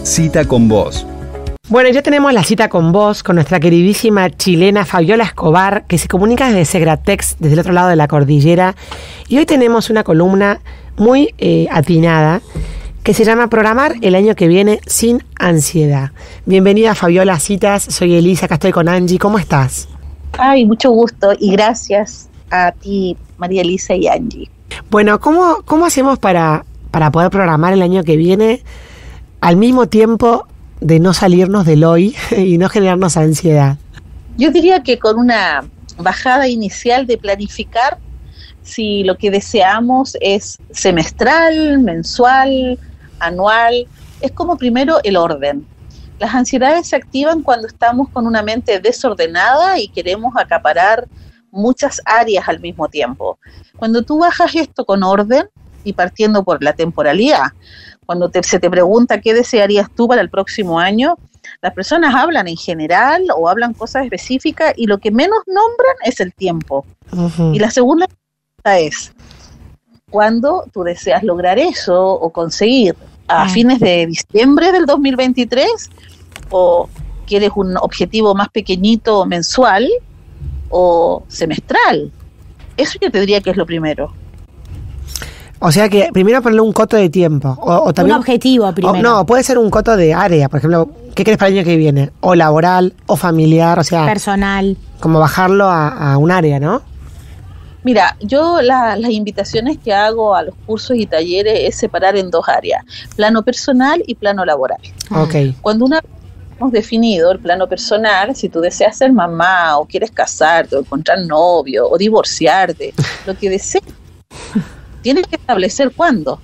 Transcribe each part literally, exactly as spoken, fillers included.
Cita con Vos. Bueno, ya tenemos la cita con vos, con nuestra queridísima chilena Fabiola Escobar, que se comunica desde Segratex, desde el otro lado de la cordillera. Y hoy tenemos una columna muy eh, atinada, que se llama Programar el año que viene sin ansiedad. Bienvenida, Fabiola, a Citas. Soy Elisa, acá estoy con Angie. ¿Cómo estás? Ay, mucho gusto y gracias a ti, María Elisa y Angie. Bueno, ¿cómo, cómo hacemos para, para poder programar el año que viene al mismo tiempo de no salirnos del hoy y no generarnos ansiedad? Yo diría que con una bajada inicial de planificar, si lo que deseamos es semestral, mensual, anual, es como primero el orden. Las ansiedades se activan cuando estamos con una mente desordenada y queremos acaparar muchas áreas al mismo tiempo. Cuando tú bajas esto con orden y partiendo por la temporalidad, cuando te, se te pregunta qué desearías tú para el próximo año, las personas hablan en general o hablan cosas específicas y lo que menos nombran es el tiempo. Uh-huh. Y la segunda pregunta es, ¿cuándo tú deseas lograr eso o conseguir? ¿A uh-huh. fines de diciembre del dos mil veintitrés? ¿O quieres un objetivo más pequeñito mensual o semestral? Eso yo te diría que es lo primero. O sea que primero ponerle un coto de tiempo. O, o también, un objetivo primero. O, no, puede ser un coto de área. Por ejemplo, ¿qué querés para el año que viene? O laboral, o familiar, o sea... personal. Como bajarlo a, a un área, ¿no? Mira, yo la, las invitaciones que hago a los cursos y talleres es separar en dos áreas. Plano personal y plano laboral. Ok. Cuando una hemos definido el plano personal, si tú deseas ser mamá, o quieres casarte, o encontrar novio, o divorciarte, lo que deseas... Tienes que establecer cuándo.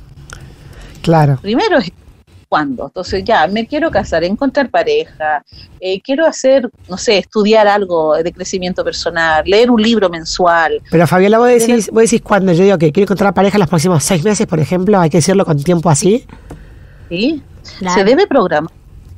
Claro. Primero es cuándo. Entonces ya, me quiero casar, encontrar pareja, eh, quiero hacer, no sé, estudiar algo de crecimiento personal, leer un libro mensual. Pero Fabiola, vos decís, vos decís cuándo. Yo digo que quiero encontrar pareja en los próximos seis meses, por ejemplo, hay que decirlo con tiempo así. Sí, claro. Se debe programar.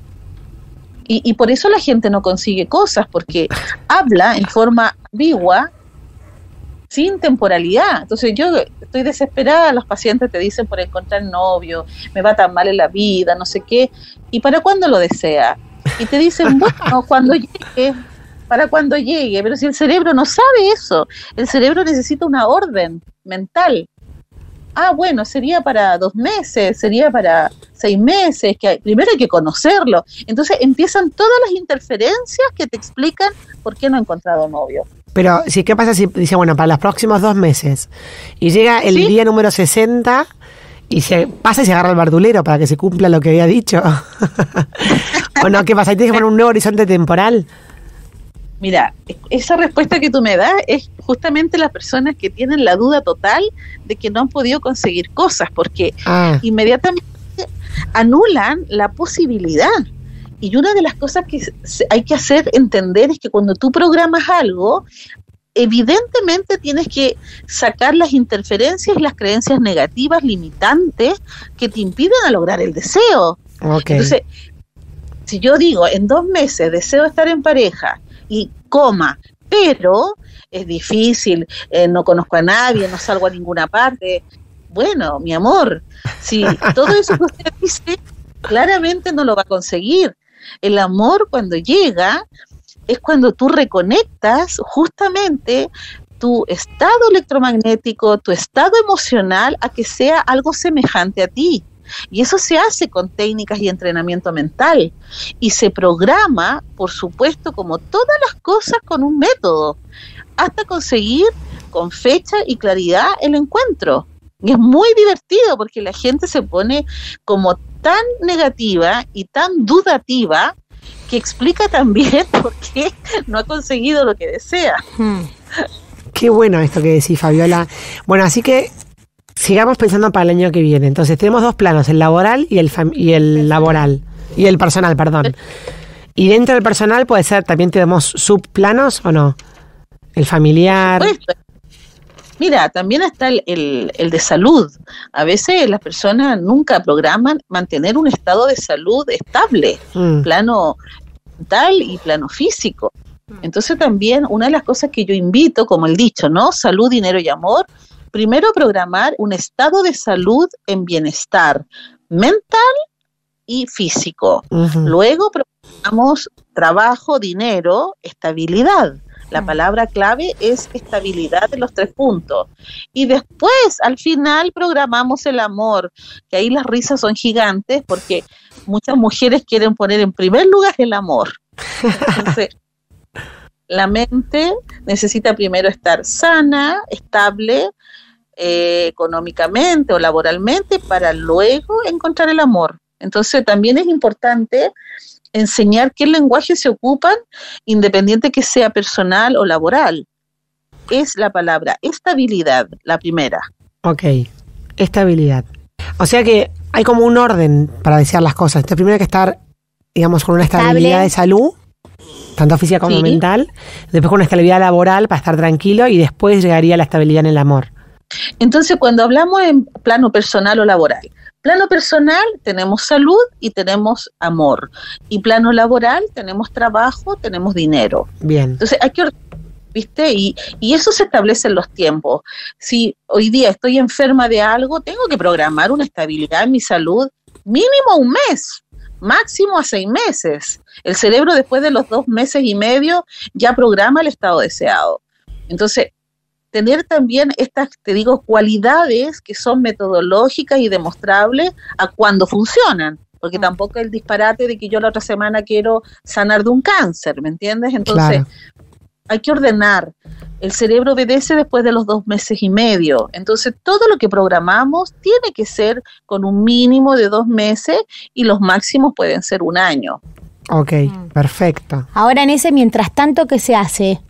Y, y por eso la gente no consigue cosas, porque habla en forma ambigua, sin temporalidad. Entonces yo estoy desesperada, los pacientes te dicen por encontrar novio, me va tan mal en la vida, no sé qué, ¿y para cuándo lo desea? Y te dicen, bueno, cuando llegue, para cuando llegue, pero si el cerebro no sabe eso, el cerebro necesita una orden mental. Ah, bueno, sería para dos meses, sería para seis meses, que hay, primero hay que conocerlo. Entonces empiezan todas las interferencias que te explican por qué no he encontrado novio. Pero, si ¿qué pasa si dice, bueno, para los próximos dos meses? Y llega el ¿Sí? día número sesenta y se pasa y se agarra el verdulero para que se cumpla lo que había dicho. ¿O no? ¿Qué pasa? ¿Ahí tienes que poner un nuevo horizonte temporal? Mira, esa respuesta que tú me das es justamente las personas que tienen la duda total de que no han podido conseguir cosas, porque ah. inmediatamente anulan la posibilidad. Y una de las cosas que hay que hacer entender es que cuando tú programas algo, evidentemente tienes que sacar las interferencias y las creencias negativas, limitantes, que te impiden a lograr el deseo. Okay. Entonces, si yo digo, en dos meses deseo estar en pareja, y coma, pero es difícil, eh, no conozco a nadie, no salgo a ninguna parte. Bueno, mi amor, si todo eso que usted dice, claramente no lo va a conseguir. El amor cuando llega es cuando tú reconectas justamente tu estado electromagnético, tu estado emocional a que sea algo semejante a ti. Y eso se hace con técnicas y entrenamiento mental. Y se programa, por supuesto, como todas las cosas, con un método, hasta conseguir con fecha y claridad el encuentro. Y es muy divertido porque la gente se pone como tan negativa y tan dudativa que explica también por qué no ha conseguido lo que desea. Hmm. Qué bueno esto que decís, Fabiola. Bueno, así que sigamos pensando para el año que viene. Entonces tenemos dos planos, el laboral y el fam- y el laboral y el personal, perdón. Y dentro del personal puede ser, también tenemos subplanos o no, el familiar. Pues, mira, también está el, el, el de salud. A veces las personas nunca programan mantener un estado de salud estable, mm. plano mental y plano físico. Entonces también una de las cosas que yo invito, como el dicho, ¿no? Salud, dinero y amor. Primero programar un estado de salud en bienestar mental y físico. Uh-huh. Luego programamos trabajo, dinero, estabilidad. La palabra clave es estabilidad de los tres puntos. Y después, al final, programamos el amor, que ahí las risas son gigantes porque muchas mujeres quieren poner en primer lugar el amor. Entonces, la mente necesita primero estar sana, estable, eh, económicamente o laboralmente, para luego encontrar el amor. Entonces, también es importante enseñar qué lenguaje se ocupan, independiente que sea personal o laboral. Es la palabra estabilidad, la primera. Ok, estabilidad. O sea que hay como un orden para desear las cosas. Entonces, primero hay que estar, digamos, con una estabilidad de salud, tanto física como sí. mental, después con una estabilidad laboral para estar tranquilo, y después llegaría la estabilidad en el amor. Entonces, cuando hablamos en plano personal o laboral, plano personal tenemos salud y tenemos amor, y plano laboral tenemos trabajo, tenemos dinero. Bien. Entonces hay que, ¿viste? Y, y eso se establece en los tiempos. Si hoy día estoy enferma de algo, tengo que programar una estabilidad en mi salud, mínimo un mes, máximo a seis meses. El cerebro, después de los dos meses y medio, ya programa el estado deseado. Entonces, tener también estas, te digo, cualidades que son metodológicas y demostrables a cuando funcionan, porque tampoco el disparate de que yo la otra semana quiero sanar de un cáncer, ¿me entiendes? Entonces, claro, hay que ordenar. El cerebro obedece después de los dos meses y medio. Entonces, todo lo que programamos tiene que ser con un mínimo de dos meses y los máximos pueden ser un año. Ok, mm. perfecto. Ahora, en ese mientras tanto, ¿qué se hace?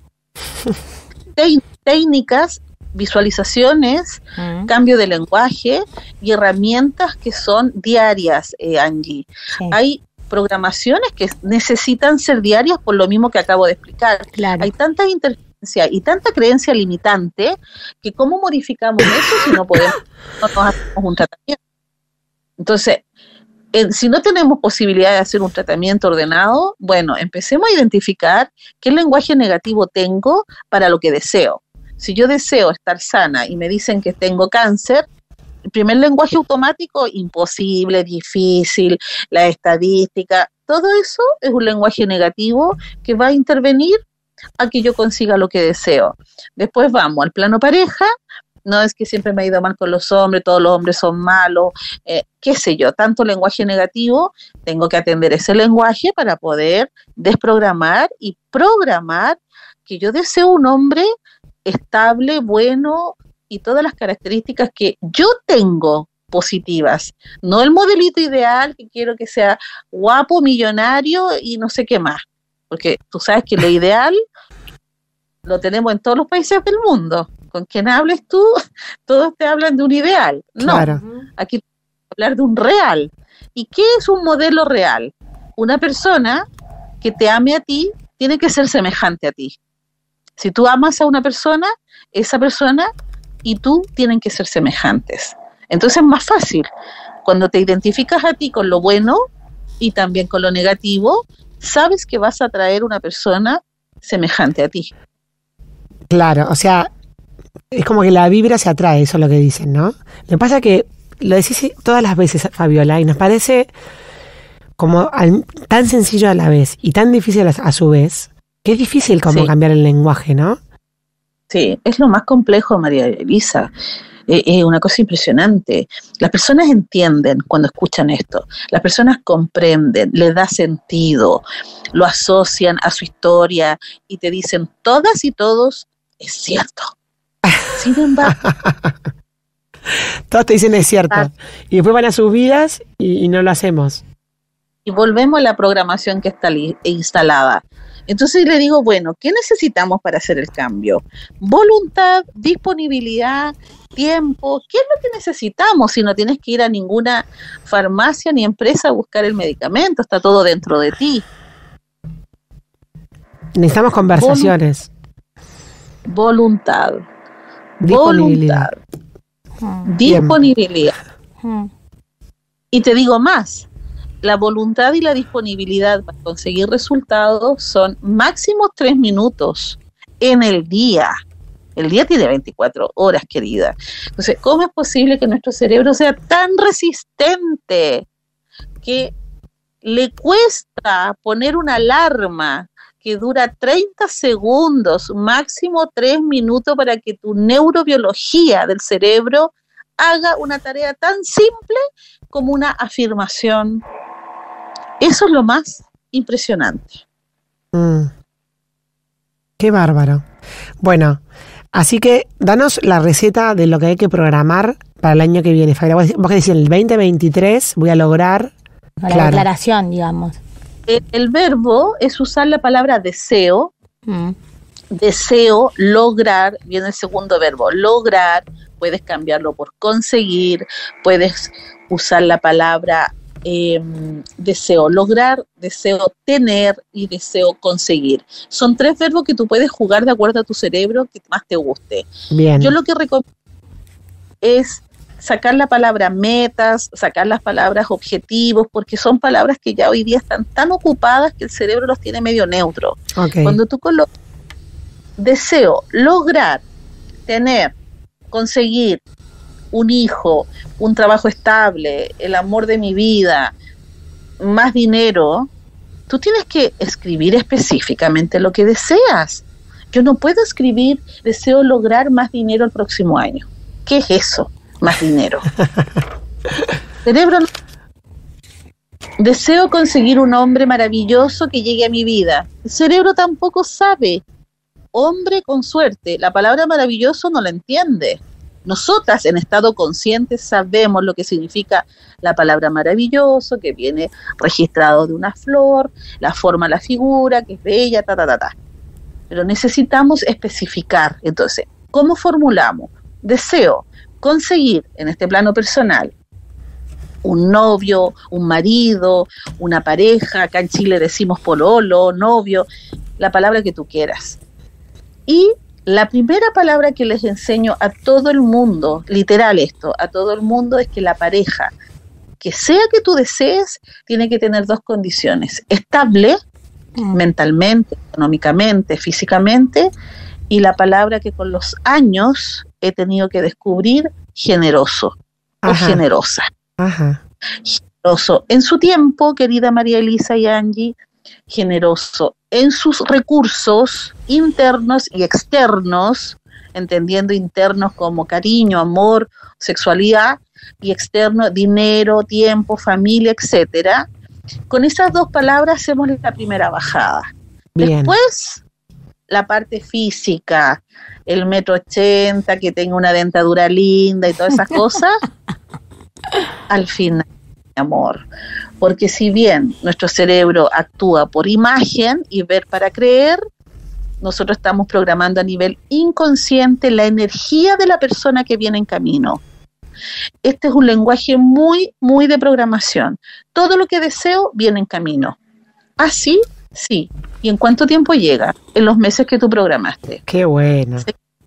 Técnicas, visualizaciones, mm. cambio de lenguaje y herramientas que son diarias, eh, Angie. Sí. Hay programaciones que necesitan ser diarias por lo mismo que acabo de explicar. Claro. Hay tanta interferencia y tanta creencia limitante que ¿cómo modificamos eso si no podemos, no nos hacemos un tratamiento? Entonces, eh, si no tenemos posibilidad de hacer un tratamiento ordenado, bueno, empecemos a identificar qué lenguaje negativo tengo para lo que deseo. Si yo deseo estar sana y me dicen que tengo cáncer, el primer lenguaje automático, imposible, difícil, la estadística, todo eso es un lenguaje negativo que va a intervenir a que yo consiga lo que deseo. Después vamos al plano pareja. No es que siempre me ha ido mal con los hombres, todos los hombres son malos, eh, qué sé yo, tanto lenguaje negativo, tengo que atender ese lenguaje para poder desprogramar y programar que yo deseo un hombre estable, bueno y todas las características que yo tengo positivas, no el modelito ideal que quiero que sea guapo, millonario y no sé qué más, porque tú sabes que lo ideal lo tenemos en todos los países del mundo. Con quien hables tú, todos te hablan de un ideal. No, claro. Aquí hablar de un real. ¿Y qué es un modelo real? Una persona que te ame a ti tiene que ser semejante a ti. Si tú amas a una persona, esa persona y tú tienen que ser semejantes. Entonces es más fácil. Cuando te identificas a ti con lo bueno y también con lo negativo, sabes que vas a atraer una persona semejante a ti. Claro, o sea, es como que la vibra se atrae, eso es lo que dicen, ¿no? Lo que pasa es que lo decís todas las veces, Fabiola, y nos parece como al, tan sencillo a la vez y tan difícil a, a su vez, que es difícil como sí. cambiar el lenguaje, ¿no? Sí, es lo más complejo, María Elisa. Es eh, eh, una cosa impresionante. Las personas entienden cuando escuchan esto. Las personas comprenden, les da sentido, lo asocian a su historia y te dicen todas y todos, es cierto. Sin embargo, todos te dicen es cierto. Ah, y después van a sus vidas y, y no lo hacemos. Y volvemos a la programación que está li- instalada. Entonces le digo, bueno, ¿qué necesitamos para hacer el cambio? Voluntad, disponibilidad, tiempo. ¿Qué es lo que necesitamos si no tienes que ir a ninguna farmacia ni empresa a buscar el medicamento? Está todo dentro de ti. Necesitamos conversaciones. Voluntad. Disponibilidad. Voluntad. Disponibilidad. Hmm. Y te digo más. La voluntad y la disponibilidad para conseguir resultados son máximo tres minutos en el día. El día tiene veinticuatro horas, querida. Entonces, ¿cómo es posible que nuestro cerebro sea tan resistente que le cuesta poner una alarma que dura treinta segundos, máximo tres minutos, para que tu neurobiología del cerebro haga una tarea tan simple como una afirmación. Eso es lo más impresionante. Mm. Qué bárbaro. Bueno, así que danos la receta de lo que hay que programar para el año que viene, Fabiola. Vos, vos que decís, el veinte veintitrés voy a lograr... Para la declaración, digamos. El, el verbo es usar la palabra deseo. Mm. Deseo, lograr, viene el segundo verbo, lograr. Puedes cambiarlo por conseguir, puedes usar la palabra eh, deseo lograr, deseo tener y deseo conseguir. Son tres verbos que tú puedes jugar de acuerdo a tu cerebro que más te guste. Bien. Yo lo que recomiendo es sacar la palabra metas, sacar las palabras objetivos, porque son palabras que ya hoy día están tan ocupadas que el cerebro los tiene medio neutro. Okay. Cuando tú colocas deseo lograr, tener, conseguir un hijo, un trabajo estable, el amor de mi vida, más dinero, tú tienes que escribir específicamente lo que deseas. Yo no puedo escribir deseo lograr más dinero el próximo año. ¿Qué es eso? Más dinero. Cerebro, deseo conseguir un hombre maravilloso que llegue a mi vida. El cerebro tampoco sabe. Hombre con suerte, la palabra maravilloso no la entiende. Nosotras en estado consciente sabemos lo que significa la palabra maravilloso, que viene registrado de una flor, la forma, la figura, que es bella, ta, ta, ta, ta. Pero necesitamos especificar. Entonces, ¿cómo formulamos? Deseo conseguir en este plano personal un novio, un marido, una pareja, acá en Chile decimos pololo, novio, la palabra que tú quieras. Y la primera palabra que les enseño a todo el mundo, literal esto, a todo el mundo, es que la pareja, que sea que tú desees, tiene que tener dos condiciones: estable, mm. mentalmente, económicamente, físicamente, y la palabra que con los años he tenido que descubrir, generoso. Ajá. O generosa. Ajá. Generoso en su tiempo, querida María Elisa y Angie, generoso en sus recursos internos y externos, entendiendo internos como cariño, amor, sexualidad, y externo, dinero, tiempo, familia, etcétera. Con esas dos palabras hacemos la primera bajada. Bien. Después, la parte física, el metro ochenta, que tenga una dentadura linda y todas esas cosas, al final, mi amor. Porque si bien nuestro cerebro actúa por imagen y ver para creer, nosotros estamos programando a nivel inconsciente la energía de la persona que viene en camino. Este es un lenguaje muy, muy de programación. Todo lo que deseo viene en camino. ¿Así? Sí. ¿Y en cuánto tiempo llega? En los meses que tú programaste. Qué bueno.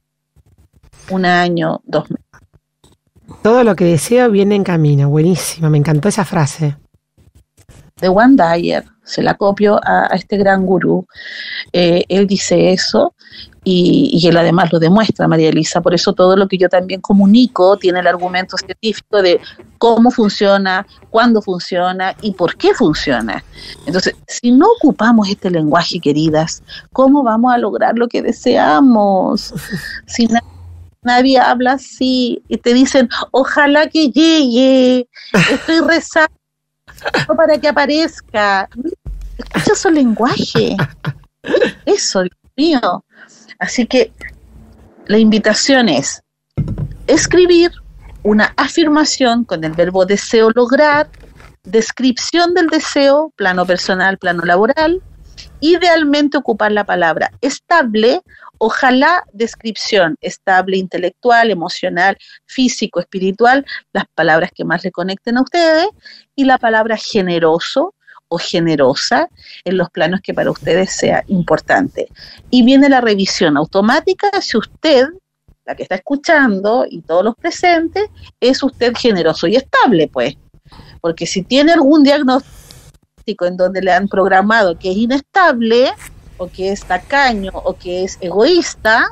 Un año, dos meses. Todo lo que deseo viene en camino. Buenísimo, me encantó esa frase. De Wayne Dyer, se la copio a, a este gran gurú. Eh, él dice eso y, y él además lo demuestra, María Elisa. Por eso todo lo que yo también comunico tiene el argumento científico de cómo funciona, cuándo funciona y por qué funciona. Entonces, si no ocupamos este lenguaje, queridas, ¿cómo vamos a lograr lo que deseamos? Si na- nadie habla así y te dicen, ojalá que llegue, estoy rezando para que aparezca. Escucha su lenguaje. Eso, Dios mío. Así que la invitación es escribir una afirmación con el verbo deseo lograr, descripción del deseo, plano personal, plano laboral, idealmente ocupar la palabra estable, ojalá descripción estable intelectual, emocional, físico, espiritual, las palabras que más le conecten a ustedes, y la palabra generoso o generosa en los planos que para ustedes sea importante. Y viene la revisión automática si usted, la que está escuchando y todos los presentes, es usted generoso y estable, pues. Porque si tiene algún diagnóstico en donde le han programado que es inestable, o que es tacaño, o que es egoísta,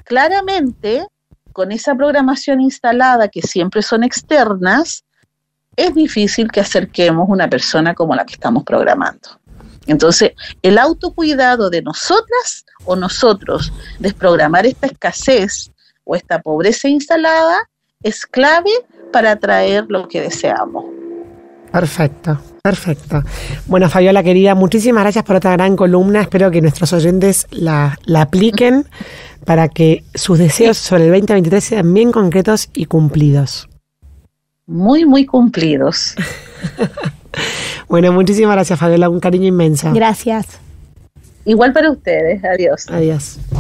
claramente, con esa programación instalada que siempre son externas, es difícil que acerquemos una persona como la que estamos programando. Entonces, el autocuidado de nosotras o nosotros, desprogramar esta escasez o esta pobreza instalada, es clave para atraer lo que deseamos. Perfecto, perfecto. Bueno, Fabiola, querida, muchísimas gracias por otra gran columna. Espero que nuestros oyentes la, la apliquen para que sus deseos sobre el veinte veintitrés sean bien concretos y cumplidos. Muy, muy cumplidos. Bueno, muchísimas gracias, Fabiola. Un cariño inmenso. Gracias. Igual para ustedes. Adiós. Adiós.